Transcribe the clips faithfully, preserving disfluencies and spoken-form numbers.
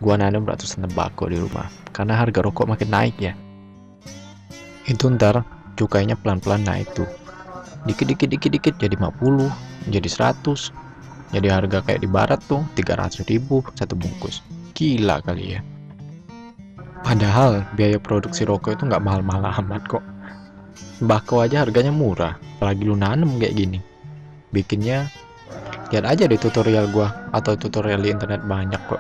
gua nanam ratusan tembakau di rumah karena harga rokok makin naik ya. Itu ntar cukainya pelan-pelan naik tuh, dikit-dikit dikit-dikit jadi lima puluh, jadi seratus, jadi harga kayak di barat tuh tiga ratus ribu satu bungkus. Gila kali ya. Padahal biaya produksi rokok itu nggak mahal-mahal amat kok. Tembakau aja harganya murah, apalagi lu nanem kayak gini. Bikinnya lihat aja di tutorial gua atau tutorial di internet banyak kok.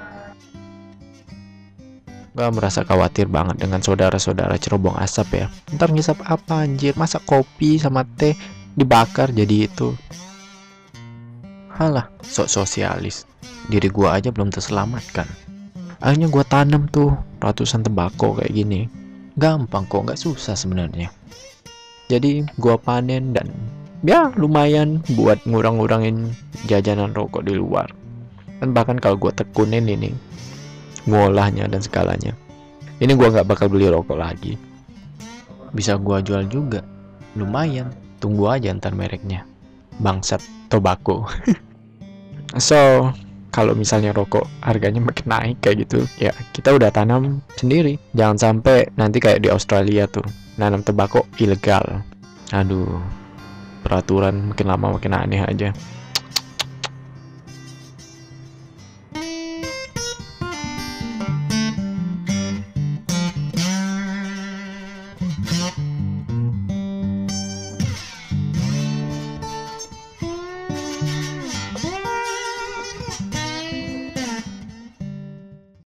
Gua merasa khawatir banget dengan saudara-saudara cerobong asap ya. Ntar ngisap apa anjir, masa kopi sama teh dibakar jadi itu. Halah, sok sosialis. Diri gua aja belum terselamatkan. Akhirnya gua tanam tuh ratusan tembakau kayak gini. Gampang kok, nggak susah sebenarnya. Jadi gua panen dan ya lumayan buat ngurang-ngurangin jajanan rokok di luar. Dan bahkan kalau gua tekunin ini ngolahnya dan segalanya, ini gua nggak bakal beli rokok lagi. Bisa gua jual juga, lumayan. Tunggu aja ntar mereknya, Bangsat Tobacco. So kalau misalnya rokok harganya makin naik kayak gitu ya, kita udah tanam sendiri. Jangan sampai nanti kayak di Australia tuh, nanam tembakau ilegal. Aduh, peraturan makin lama makin aneh aja.